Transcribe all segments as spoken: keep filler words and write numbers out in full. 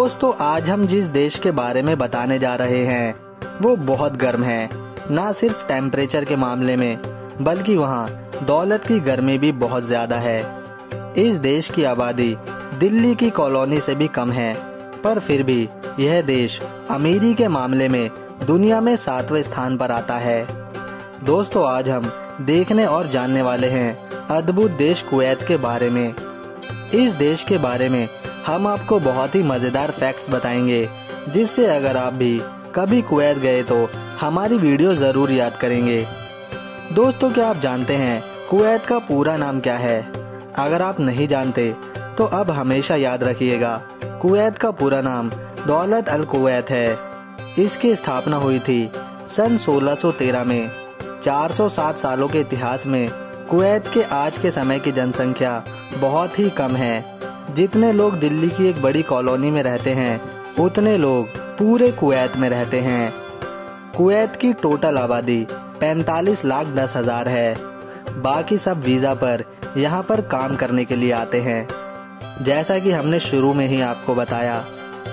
दोस्तों आज हम जिस देश के बारे में बताने जा रहे हैं वो बहुत गर्म है। ना सिर्फ टेम्परेचर के मामले में बल्कि वहाँ दौलत की गर्मी भी बहुत ज्यादा है। इस देश की आबादी दिल्ली की कॉलोनी से भी कम है, पर फिर भी यह देश अमीरी के मामले में दुनिया में सातवें स्थान पर आता है। दोस्तों आज हम देखने और जानने वाले हैं अद्भुत देश कुवैत के बारे में। इस देश के बारे में हम आपको बहुत ही मजेदार फैक्ट्स बताएंगे, जिससे अगर आप भी कभी कुवैत गए तो हमारी वीडियो जरूर याद करेंगे। दोस्तों क्या आप जानते हैं कुवैत का पूरा नाम क्या है? अगर आप नहीं जानते तो अब हमेशा याद रखिएगा, कुवैत का पूरा नाम दौलत अल कुवैत है। इसकी स्थापना हुई थी सन सोलह सौ तेरह में। चार सौ सात सालों के इतिहास में कुवैत के आज के समय की जनसंख्या बहुत ही कम है। जितने लोग दिल्ली की एक बड़ी कॉलोनी में रहते हैं उतने लोग पूरे कुवैत में रहते हैं। कुवैत की टोटल आबादी पैंतालीस लाख दस हजार है। बाकी सब वीजा पर यहाँ पर काम करने के लिए आते हैं। जैसा कि हमने शुरू में ही आपको बताया,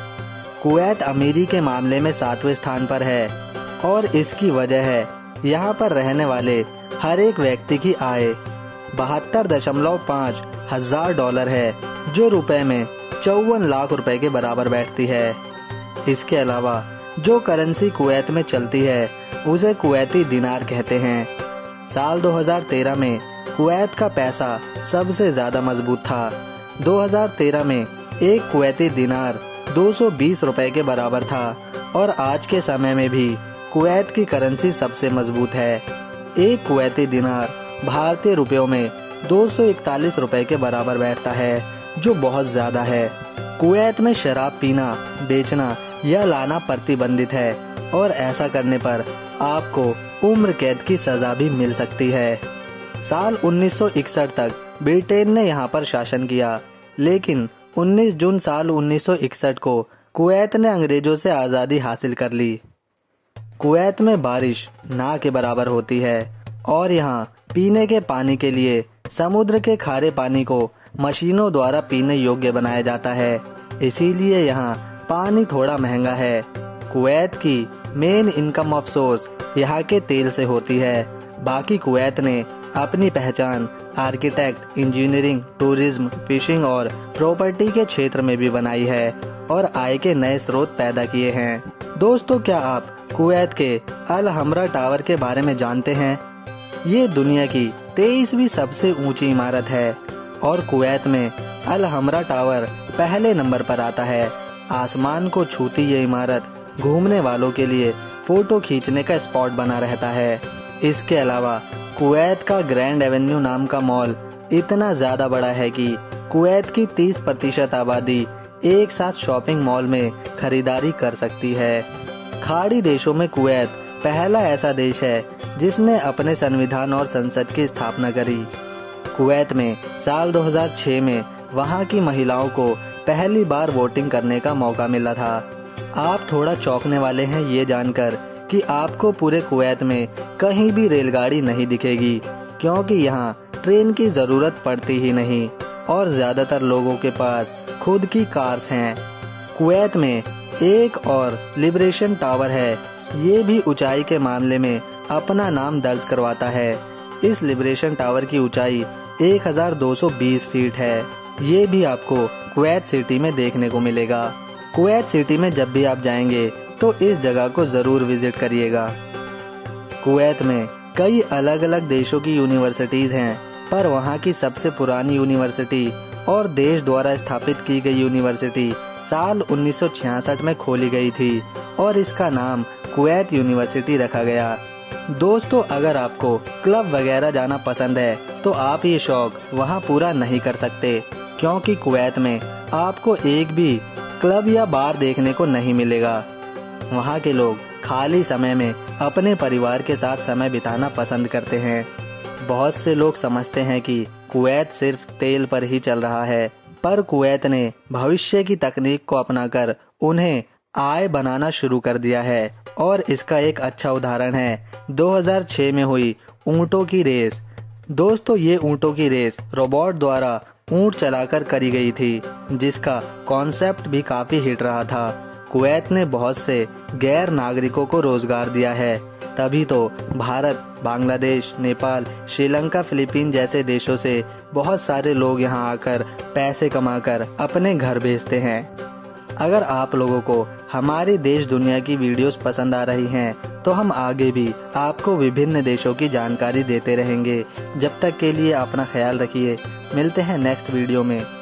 कुवैत अमीरी के मामले में सातवें स्थान पर है और इसकी वजह है यहाँ पर रहने वाले हर एक व्यक्ति की आय बहत्तर दशमलव पाँच हजार डॉलर है, जो रुपए में चौवन लाख रुपए के बराबर बैठती है। इसके अलावा जो करेंसी कुवैत में चलती है उसे कुवैती दिनार कहते हैं। साल दो हज़ार तेरह में कुवैत का पैसा सबसे ज्यादा मजबूत था। दो हज़ार तेरह में एक कुवैती दिनार दो सौ बीस रुपए के बराबर था और आज के समय में भी कुवैत की करेंसी सबसे मजबूत है। एक कुवैती दिनार भारतीय रुपयों में दो सौ इकतालीस रुपए के बराबर बैठता है, जो बहुत ज्यादा है। कुवैत में शराब पीना, बेचना या लाना प्रतिबंधित है और ऐसा करने पर आपको उम्र कैद की सजा भी मिल सकती है। साल उन्नीस सौ इकसठ तक ब्रिटेन ने यहाँ पर शासन किया, लेकिन उन्नीस जून साल उन्नीस सौ इकसठ को कुवैत ने अंग्रेजों से आजादी हासिल कर ली। कुवैत में बारिश ना के बराबर होती है और यहाँ पीने के पानी के लिए समुद्र के खारे पानी को मशीनों द्वारा पीने योग्य बनाया जाता है, इसीलिए यहाँ पानी थोड़ा महंगा है। कुवैत की मेन इनकम ऑफ सोर्स यहाँ के तेल से होती है। बाकी कुवैत ने अपनी पहचान आर्किटेक्ट, इंजीनियरिंग, टूरिज्म, फिशिंग और प्रॉपर्टी के क्षेत्र में भी बनाई है और आय के नए स्रोत पैदा किए हैं। दोस्तों क्या आप कुवैत के अल हमरा टावर के बारे में जानते हैं? ये दुनिया की तेईसवीं सबसे ऊंची इमारत है और कुवैत में अल हमरा टावर पहले नंबर पर आता है। आसमान को छूती ये इमारत घूमने वालों के लिए फोटो खींचने का स्पॉट बना रहता है। इसके अलावा कुवैत का ग्रैंड एवेन्यू नाम का मॉल इतना ज्यादा बड़ा है कि कुवैत की तीस प्रतिशत आबादी एक साथ शॉपिंग मॉल में खरीदारी कर सकती है। खाड़ी देशों में कुवैत पहला ऐसा देश है जिसने अपने संविधान और संसद की स्थापना करी। कुवैत में साल दो हज़ार छह में वहां की महिलाओं को पहली बार वोटिंग करने का मौका मिला था। आप थोड़ा चौंकने वाले हैं ये जानकर कि आपको पूरे कुवैत में कहीं भी रेलगाड़ी नहीं दिखेगी, क्योंकि यहाँ ट्रेन की जरूरत पड़ती ही नहीं और ज्यादातर लोगों के पास खुद की कार्स हैं। कुवैत में एक और लिबरेशन टावर है, ये भी ऊंचाई के मामले में अपना नाम दर्ज करवाता है। इस लिबरेशन टावर की ऊंचाई एक हज़ार दो सौ बीस फीट है। ये भी आपको कुवैत सिटी में देखने को मिलेगा। कुवैत सिटी में जब भी आप जाएंगे तो इस जगह को जरूर विजिट करिएगा। कुवैत में कई अलग अलग देशों की यूनिवर्सिटीज हैं, पर वहाँ की सबसे पुरानी यूनिवर्सिटी और देश द्वारा स्थापित की गई यूनिवर्सिटी साल उन्नीस सौ छियासठ में खोली गई थी और इसका नाम कुवैत यूनिवर्सिटी रखा गया। दोस्तों अगर आपको क्लब वगैरह जाना पसंद है तो आप ये शौक वहाँ पूरा नहीं कर सकते, क्योंकि कुवैत में आपको एक भी क्लब या बार देखने को नहीं मिलेगा। वहाँ के लोग खाली समय में अपने परिवार के साथ समय बिताना पसंद करते हैं। बहुत से लोग समझते हैं कि कुवैत सिर्फ तेल पर ही चल रहा है, पर कुवैत ने भविष्य की तकनीक को अपनाकर उन्हें आय बनाना शुरू कर दिया है और इसका एक अच्छा उदाहरण है दो हज़ार छह में हुई ऊंटों की रेस। दोस्तों ये ऊंटों की रेस रोबोट द्वारा ऊंट चलाकर करी गई थी, जिसका कॉन्सेप्ट भी काफी हिट रहा था। कुवैत ने बहुत से गैर नागरिकों को रोजगार दिया है, तभी तो भारत, बांग्लादेश, नेपाल, श्रीलंका, फिलीपीन जैसे देशों से बहुत सारे लोग यहां आकर पैसे कमाकर अपने घर भेजते हैं। अगर आप लोगों को हमारे देश दुनिया की वीडियोस पसंद आ रही हैं, तो हम आगे भी आपको विभिन्न देशों की जानकारी देते रहेंगे। जब तक के लिए अपना ख्याल रखिए। मिलते हैं नेक्स्ट वीडियो में।